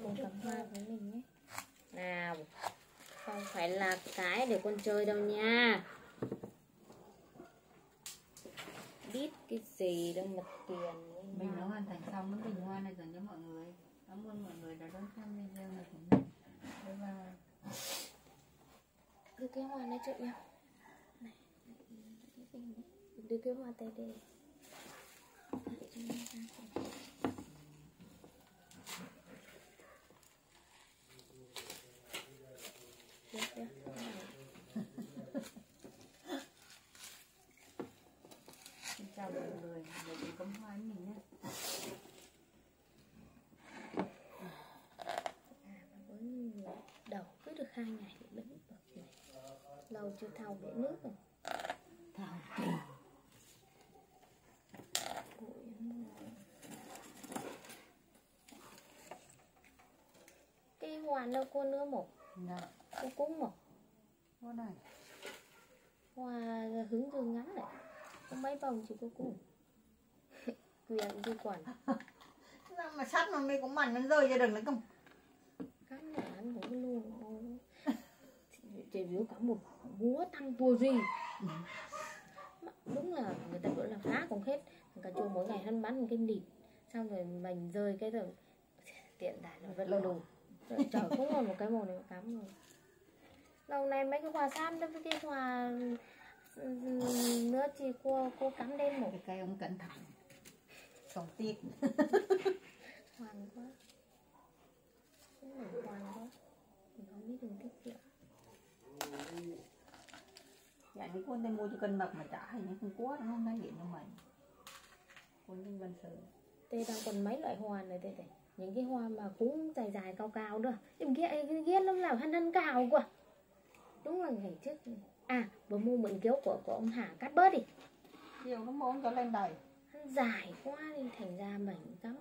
cùng cắm hoa với mình nhé. Nào, không phải là cái để con chơi đâu nha. Biết cái gì đâu mà tiền. Mình đã hoàn thành xong cái bình hoa này dành cho mọi người. Cảm ơn mọi người đã đón xem video này của mình. Bye bye. Đưa cái hoa này cho em. Này, đưa cái hoa tay đây. Xin chào mọi người, để cùng cắm hoa với mình nhé. Với người đầu cứ được 2 ngày thì đứng bậc này. Lâu chưa thau để nước rồi. Thảo cái hoa đâu cô nữa một. dạ. Cô cúng một. Hoa này. Hoa hướng dương ngắn này. Có mấy bông chị cô cúng. Quyền đi quản. Sao mà sắt mà mình cũng mặn nó rơi ra đường đấy không? Cắm nhà ăn cũng luôn. Chị biểu cả một búa tăng tua gì. Đúng là người ta bảo là phá cũng hết. Cả chùa mỗi ngày hắn bán một cái nịt. Xong rồi mình rơi cái rồi tiện tải nó vẫn là đủ. Chở cũng còn một cái màu này cắm rồi. Lâu nay mấy cái hoa sam đó với cái hoa nữa chị cô cắm lên một Cái cây ông cẩn thận. Còn tiếc. hoàn quá. Cái này hoàn quá. Mình không biết đường tiết kiệm. Dạ những con tay mua cho cân mập mà trả hay những con quá nó không nói điện cho mình. Con nhân văn sự. Tê đang còn mấy loại hoa này tê. Những cái hoa mà cũng dài dài cao cao nữa. Em ghét lắm nào hăn cao quá. Đúng là ngày trước. À vừa mua mượn kiếu của ông Hà cắt bớt đi. Nhiều nó muốn cho lên đầy. Hắn dài quá đi thành ra mình cắm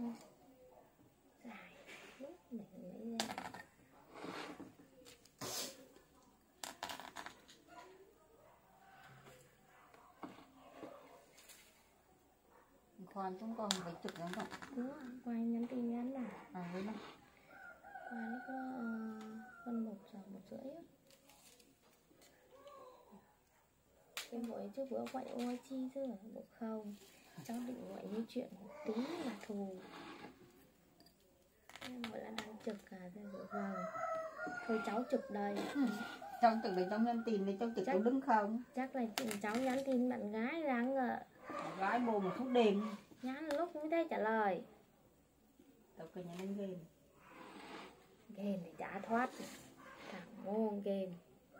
dài. Lúc mình lấy ra. Khoan chúng con phải chụp nó không? Đúng rồi, quay nhắn tin nhắn nào. À với nó. Qua nó có hơn 1 giờ 1 rưỡi á. Em gọi trước bữa gọi ôi chi chứ được không? Cháu định gọi như chuyện tính là thù. Em gọi là đang trực rồi vâng. Thôi cháu trực đây. Cháu trực để cháu nhắn tin để cháu trực cháu đứng không? Chắc là cháu nhắn tin bạn gái đang gái bồ mà suốt đêm. nhắn lúc mới thấy trả lời. Tao cứ nhắn đến game. Game thì chả thoát. Thằng ngon game.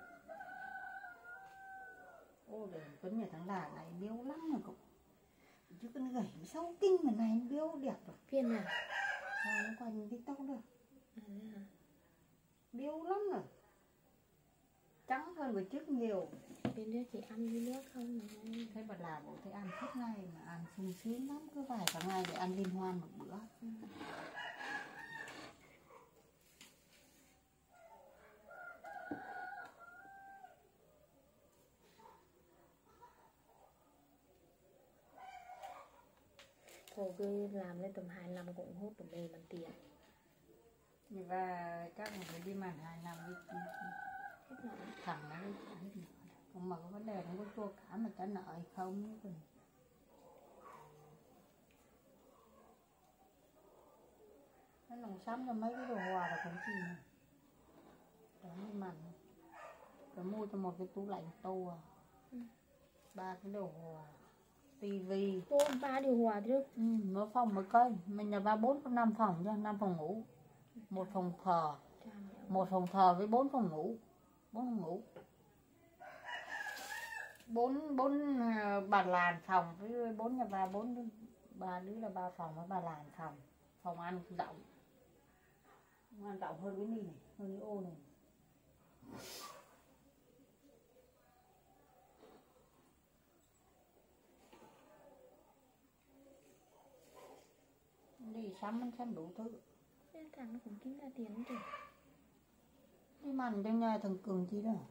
Ô đời Tuấn nhà thằng Đà này biếu lắm mà cậu. Chứ con gầy 6 kinh mà này biếu đẹp rồi. Phiên nào? Nó quanh TikTok được. À, Biếu lắm rồi. Trắng hơn bữa trước nhiều. bên đó chị ăn với nước không mà. Thế mà làm bộ thấy ăn suốt ngày mà ăn sung sướng lắm. Cứ vài tháng ngày để ăn liên hoan một bữa. Thôi cứ làm lên tầm 2 năm cũng hốt tầm bề bằng tiền. Và chắc là phải đi màn 2 năm đi. Hết nợ. Thằng nó đi trả hết nợ. Còn mà có vấn đề nó có chua cả mà trả nợ hay không. Nó nồng sắm cho mấy cái đồ hòa là cũng gì nè. Đó như màn. Rồi mua cho một cái tủ lạnh to. 3 cái đồ hòa. Tivi. 3 điều hòa chứ. Mỗi phòng một cây. Mình nhà ba 4 có 5 phòng nha, 5 phòng ngủ. Một phòng thờ. Một phòng thờ với 4 phòng ngủ. 4 phòng ngủ. 4 bàn làn phòng với 4 nhà bà 3 đứa là 3 phòng với 3 làn phòng. Phòng ăn rộng. Phòng ăn rộng hơn cái này, hơn cái ô này. Đi sắm đủ thứ. Cái thằng nó cũng kiếm ra tiền kìa. Đi mặn trong nhà thằng Cường chi đó.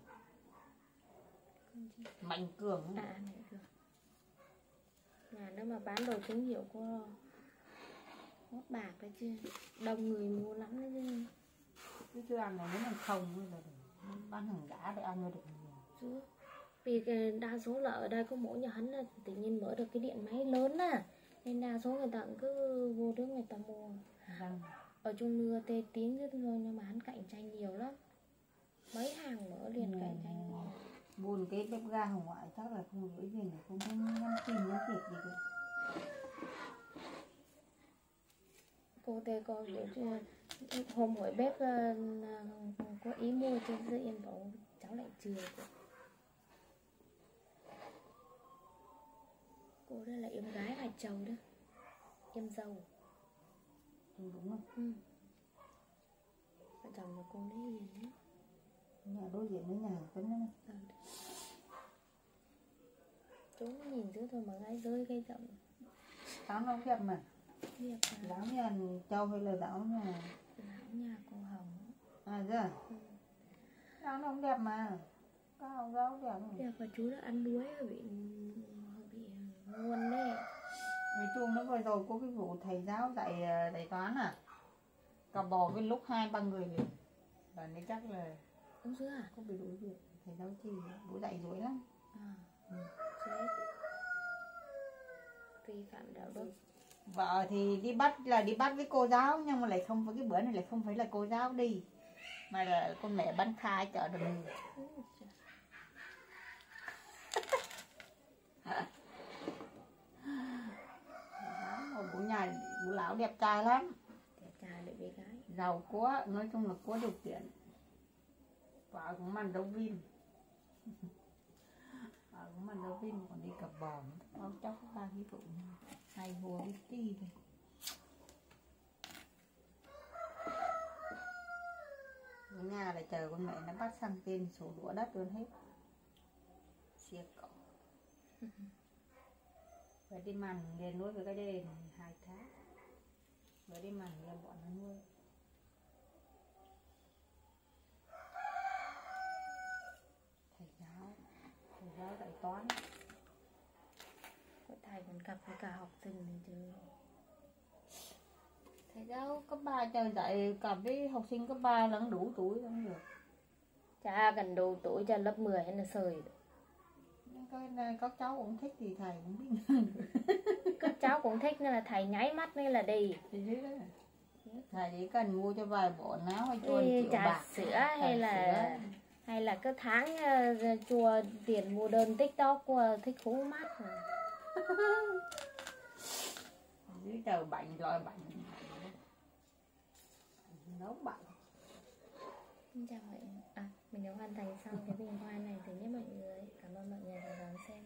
Mạnh Cường. À Mạnh Cường. Nhà nó mà bán đồ thương hiệu của Hốt bạc đấy chứ, đông người mua lắm đấy chứ. Chứ ăn này nếu mà không bây giờ bán hàng giả để ăn được nhiều. Chứ vì cái đa số là ở đây có mỗi nhà hắn là tự nhiên mở được cái điện máy lớn à, nên đa số người ta cũng cứ vô đó người ta mua. Vâng. Ở chung nưa tê tiếng chứ thôi, nhưng mà hắn cạnh tranh nhiều lắm, mấy hàng mở liền cạnh tranh nhiều. Buồn cái bếp ga hồng ngoại chắc là không gửi về, không có nhắn tin nhắn việc gì được. Cô tê có hôm hỏi bếp có ý mua cho dư em bảo cháu lại chừa. Cô đây là em gái Rạch Chầu đó, em dâu. Ừ, đúng rồi. Ừ. Vợ chồng nhà cô đấy hiền lắm. Nhà đối diện với nhà Tuấn đấy. Chú nó nhìn dưới thôi mà gái rơi gây rộng. Giáo nó đẹp mà. Đẹp à. Giáo nhà Châu hay là giáo nhà? Lão nhà cô Hồng. À thế à? Ừ. Giáo nó cũng đẹp mà. Cao giáo đẹp mà. Đẹp và chú đã ăn đuối bị nguồn đấy. Nói chung nó vừa rồi có cái vụ thầy giáo dạy toán à, cà bò cái lúc 2-3 người liền, và nên chắc là Đúng chưa à? có bị đuổi việc. Thầy giáo chi bố dạy dối lắm. À. Ừ. Chết. Vi phạm đạo đức. Vợ thì đi bắt với cô giáo, nhưng mà lại không phải, cái bữa này lại không phải là cô giáo đi mà là con mẹ bán khai chợ Đồng. Bố nhà bố lão đẹp trai lắm, Đẹp trai để bé gái. giàu quá, nói chung là có điều kiện. Vợ cũng màn đấu viên. Vợ cũng màn đấu viên, còn đi cặp bò ông cháu có 3 cái vụ hay hùa đi ti thôi. Ở nhà lại chờ con mẹ nó bắt sang tên sổ đũa đất luôn hết. Xìa cỏ. Vậy đi màn liền nuôi với cái đền 2 tháng. Vậy đi màn là bọn nó nuôi. Thầy giáo dạy toán. Thầy còn cặp với cả học sinh này chứ. Thầy giáo cấp 3 trời dạy cặp với học sinh cấp 3 là đủ tuổi không được. Chả cần đủ tuổi cho lớp 10 hay là sời. Các cháu cũng thích thì thầy cũng biết. Các cháu cũng thích nên là thầy nháy mắt nên là đi. Thì thế đó. Thầy chỉ cần mua cho vài bộ áo hay cho triệu trà bạc. sữa hay là cứ tháng chua tiền mua đơn TikTok của thích hú mắt. Dưới trời bệnh rồi bệnh. Nấu bệnh. Chào mọi người. Mình đã hoàn thành xong cái bình hoa này. Thứ nhất mọi người cảm ơn mọi người đã đón xem.